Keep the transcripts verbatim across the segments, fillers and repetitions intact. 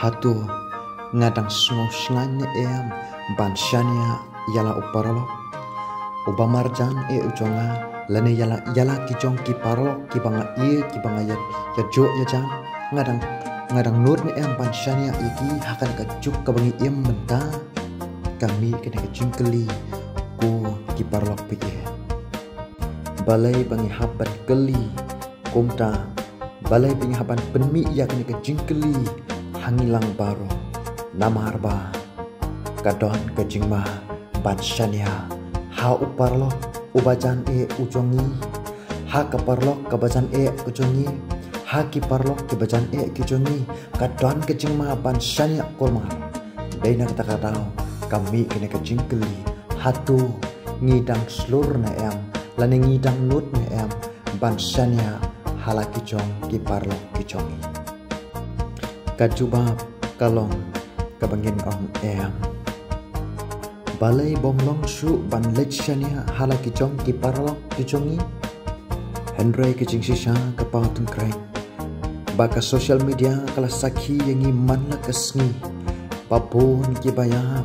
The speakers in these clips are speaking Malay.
hatu ngadang snow snanya em ban shania yala uparalo uba marjan e ujonga lane yala yala kijong ki parlo ki banga e ki banga ya ya jo ya jam ngadang ngadang nur ni em ban shania iki hakan ka juk ka bangi em menta kami kena ka jingkeli ko ki parlo pike balai bangi habat keli komta balai bangi haban penmi ya kena ka jingkeli hangilang baro nama harba kadon ka jingma ban shania ha uparlo ubajan e ujongi ha kaparlo kabajan e ujongi ha kiparlo kibajan e kijongi kadon kejing ma ban shania kolma daina kata katao kami kena kejing keli hatu ngidang slur na em lane ngidang nut na em ban shania hala kijong kiparlo kijongi kajubab kalong kabangin ong em balai bomlong shu ban lechania hala kijong ki parlok kijongi Henry kijing sisa kapau tung kreng baka social media kala sakhi yangi manla kasngi babon ki bayam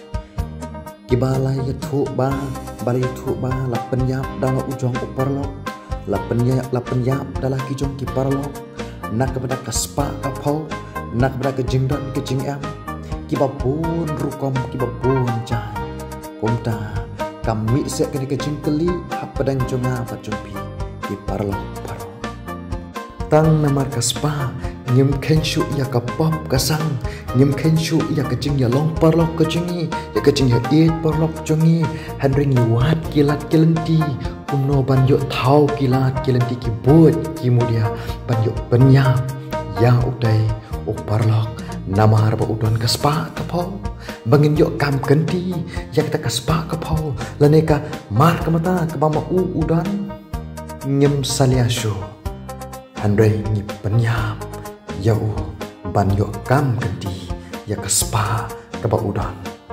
ki balai ya thu ba balai thu ba la penyap dala ujong uparlok la penyap la penyap dala kijong ki parlok nak kepada kaspa kapau nak kepada kejingdon kijing am ki babon rukom ki babon jai komta kami sek kena kejing keli hapadang jonga pacumpi ki parlo paro tang namar kaspa nyem kenshu ya kapap kasang nyem kenshu ya kejing ya long parlo kejingi ya kejing ya eat parlo jongi handring wat kilat kilenti kumno banjo thau kilat kilenti ki bot ki mulia banjo benya ya udai o parlo namar ba udon kaspa kapau bangin yo kam kenti ya kita kaspa kapau laneka mar kamata kabama u udan nyem saliasho handai ni penyap ya u ban yo kam kenti ya kaspa kaba udan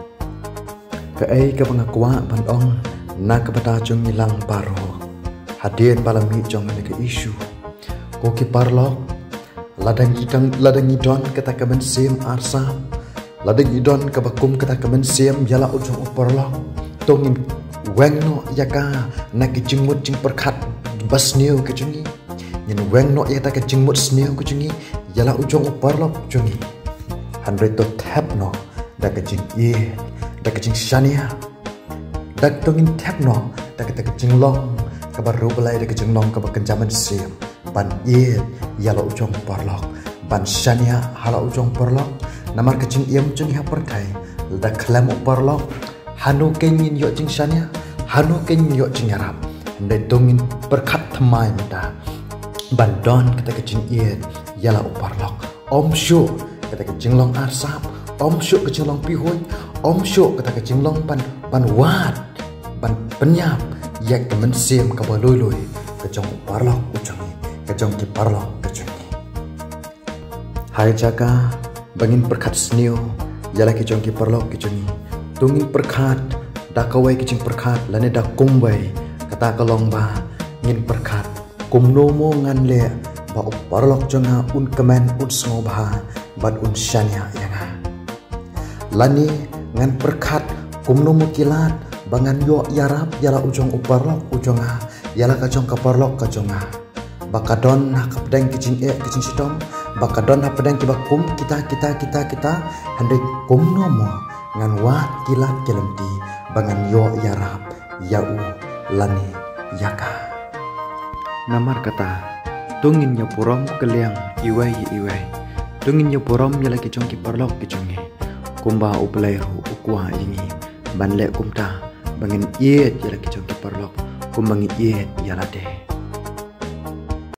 ka ai ka bangakwa ban ong na kabata jong nilang paro hadien balami jong ne ke isu ko ki parlo ladang idang ladang idon kata kamen sim arsa ladang idon kabakum kata kamen sim yala ujung uparlo tongin wengno yaka nak jingmut jing perkhat basneu kejungi nyen wengno yata ka jingmut sneu kejungi yala ujung uparlo jungi hundred to tap no da ka jing e da ka jing shania da tongin tap no da ka ka jing long kabaru belai da ka jing long kabak kenjaman sim ban e yala ujong parlok ban shania hala ujong parlok namar kecing iam jeng ha perkai da klam parlok hanu kenin yo jing shania hanu kenin yo jing arab ndai dongin perkat thamai mata ban don kata kecing iet yala parlok om shu kata kecing long arsap om shu kecing long pihoy om shu kata kecing long ban ban wat ban penyap yak kemen sim ka baloi loi kecong parlok ujong kejong ki parlok kejongi hai jaga bangin perkat sneo yala kejong ki parlok kejongi tungin perkat da kawai kejing perkat lane da kumbai kata kalong ba ngin perkat kumnomo ngan le ba parlok jonga un kemen un sngoba bad un shania yanga lani ngan perkat kumnomo kilat bangan yo yarap yala ujong uparlok ujonga yala kajong ka parlok kajonga bakadon nak pedang kicing e kicing sidom bakadon nak pedang kibakum kita kita kita kita handai kum nomo ngan wat kilat kelenti bangan yo yarap yau lani yaka namar kata tungin yo purom keliang iwai iwai tungin yo purom yala kicong ki parlok kiconge kumba uplai ru ukwa ini banle kumta bangin iet yala kicong ki parlok kumbangi iet yala deh